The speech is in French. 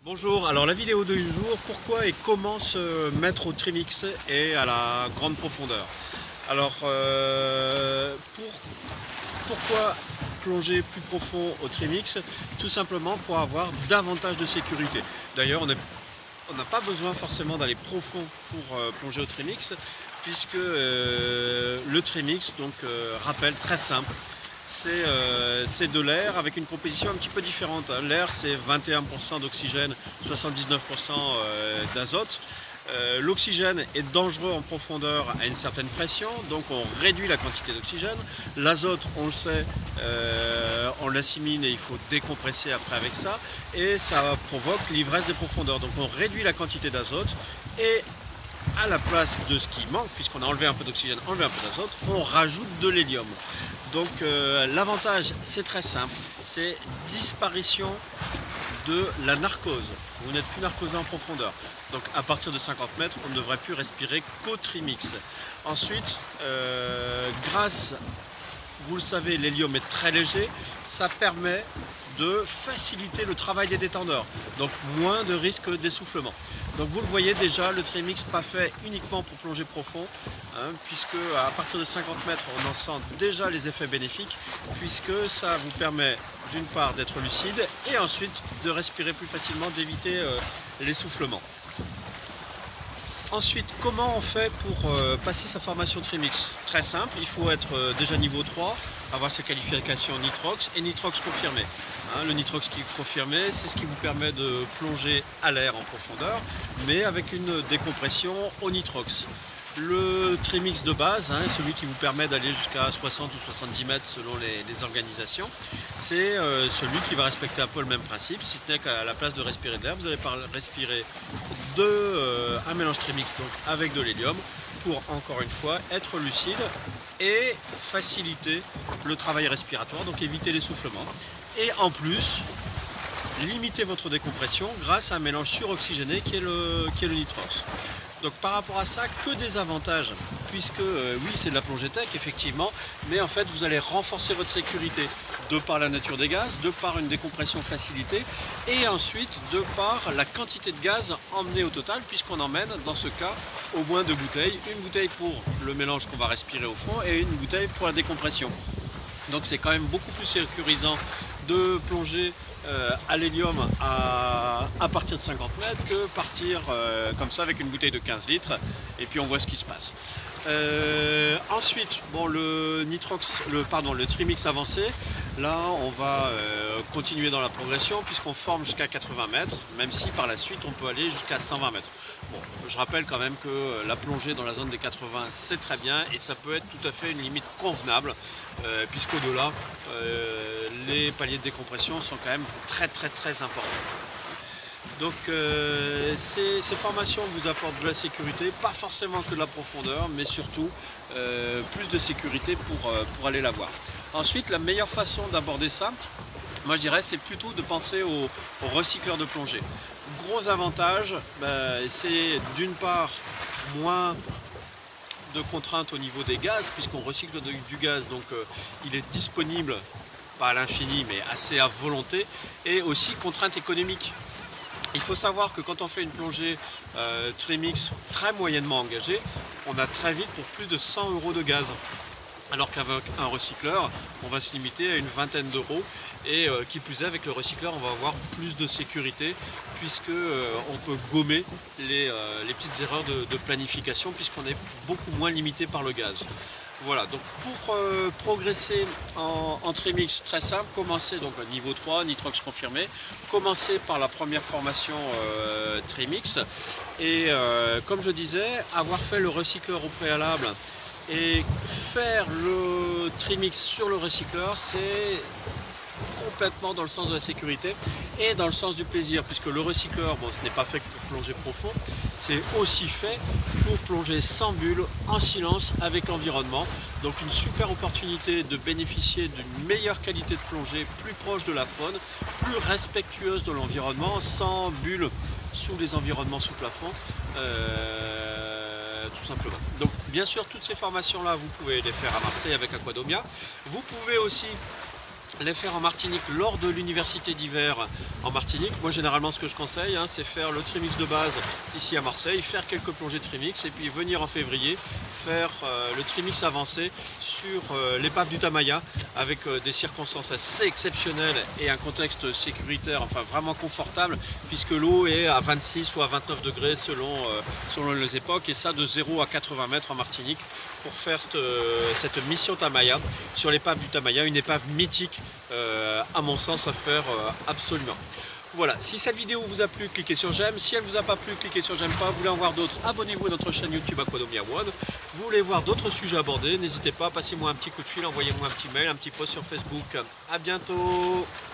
Bonjour, alors la vidéo du jour, pourquoi et comment se mettre au trimix et à la grande profondeur. Alors, pourquoi plonger plus profond au trimix? Tout simplement pour avoir davantage de sécurité. D'ailleurs, on n'a pas besoin forcément d'aller profond pour plonger au trimix, puisque le trimix, donc rappel très simple, c'est de l'air avec une composition un petit peu différente. L'air, c'est 21% d'oxygène, 79% d'azote. L'oxygène est dangereux en profondeur à une certaine pression, donc on réduit la quantité d'oxygène. L'azote, on le sait, on l'assimile et il faut décompresser après avec ça, et ça provoque l'ivresse des profondeurs. Donc on réduit la quantité d'azote et à la place de ce qui manque, puisqu'on a enlevé un peu d'oxygène, enlevé un peu d'azote, on rajoute de l'hélium. Donc l'avantage, c'est très simple, c'est disparition de la narcose. Vous n'êtes plus narcosé en profondeur. Donc à partir de 50 mètres, on ne devrait plus respirer qu'au trimix. Ensuite, grâce, vous le savez, l'hélium est très léger, ça permet de faciliter le travail des détendeurs, donc moins de risque d'essoufflement. Donc vous le voyez déjà, le trimix pas fait uniquement pour plonger profond, puisque à partir de 50 mètres on en sent déjà les effets bénéfiques, puisque ça vous permet d'une part d'être lucide et ensuite de respirer plus facilement, d'éviter l'essoufflement. Ensuite, comment on fait pour passer sa formation trimix? Très simple, il faut être déjà niveau 3, avoir sa qualification nitrox et nitrox confirmé. Le nitrox qui est confirmé, c'est ce qui vous permet de plonger à l'air en profondeur, mais avec une décompression au nitrox. Le trimix de base, celui qui vous permet d'aller jusqu'à 60 ou 70 mètres selon les organisations, c'est celui qui va respecter un peu le même principe, si ce n'est qu'à la place de respirer de l'air, vous allez respirer un mélange trimix donc avec de l'hélium pour, encore une fois, être lucide et faciliter le travail respiratoire, donc éviter l'essoufflement. Et en plus, limiter votre décompression grâce à un mélange suroxygéné qui est le nitrox. Donc par rapport à ça, que des avantages, puisque oui, c'est de la plongée tech effectivement, mais en fait vous allez renforcer votre sécurité de par la nature des gaz, de par une décompression facilitée, et ensuite de par la quantité de gaz emmenée au total, puisqu'on emmène dans ce cas au moins 2 bouteilles, une bouteille pour le mélange qu'on va respirer au fond et une bouteille pour la décompression. Donc c'est quand même beaucoup plus sécurisant de plonger à l'hélium à partir de 50 mètres que partir comme ça avec une bouteille de 15 litres et puis on voit ce qui se passe. Ensuite, bon, le trimix avancé, là on va continuer dans la progression puisqu'on forme jusqu'à 80 mètres, même si par la suite on peut aller jusqu'à 120 mètres. Bon, je rappelle quand même que la plongée dans la zone des 80 c'est très bien et ça peut être tout à fait une limite convenable puisqu'au-delà les paliers de décompression sont quand même très importants. Donc ces formations vous apportent de la sécurité, pas forcément que de la profondeur, mais surtout plus de sécurité pour aller la voir. Ensuite, la meilleure façon d'aborder ça, moi je dirais, c'est plutôt de penser au recycleur de plongée. Gros avantage, c'est d'une part moins de contraintes au niveau des gaz, puisqu'on recycle du gaz, donc il est disponible, pas à l'infini, mais assez à volonté, et aussi contraintes économiques. Il faut savoir que quand on fait une plongée trimix très moyennement engagée, on a très vite pour plus de 100 € de gaz. Alors qu'avec un recycleur, on va se limiter à une vingtaine d'euros et qui plus est, avec le recycleur, on va avoir plus de sécurité puisque on peut gommer les petites erreurs de planification puisqu'on est beaucoup moins limité par le gaz. Voilà, donc pour progresser en trimix, très simple, commencez donc à niveau 3, nitrox confirmé, commencez par la première formation trimix et comme je disais, avoir fait le recycleur au préalable et faire le trimix sur le recycleur, c'est complètement dans le sens de la sécurité et dans le sens du plaisir, puisque le recycleur, bon, ce n'est pas fait que pour plonger profond, c'est aussi fait pour plonger sans bulle, en silence, avec l'environnement. Donc une super opportunité de bénéficier d'une meilleure qualité de plongée, plus proche de la faune, plus respectueuse de l'environnement, sans bulle sous les environnements sous plafond. Tout simplement. Donc bien sûr toutes ces formations là vous pouvez les faire à Marseille avec Aquadomia. Vous pouvez aussi les faire en Martinique lors de l'université d'hiver en Martinique. Moi généralement ce que je conseille c'est faire le trimix de base ici à Marseille, faire quelques plongées trimix et puis venir en février faire le trimix avancé sur l'épave du Tamaya avec des circonstances assez exceptionnelles et un contexte sécuritaire enfin vraiment confortable puisque l'eau est à 26 ou à 29 degrés selon les époques et ça de 0 à 80 mètres en Martinique pour faire cette mission Tamaya sur l'épave du Tamaya, une épave mythique à mon sens à faire absolument. Voilà, si cette vidéo vous a plu, cliquez sur j'aime. Si elle ne vous a pas plu, cliquez sur j'aime pas. Vous voulez en voir d'autres, abonnez-vous à notre chaîne YouTube Aquadomia One. Vous voulez voir d'autres sujets abordés, n'hésitez pas, passez-moi un petit coup de fil, envoyez-moi un petit mail, un petit post sur Facebook. À bientôt.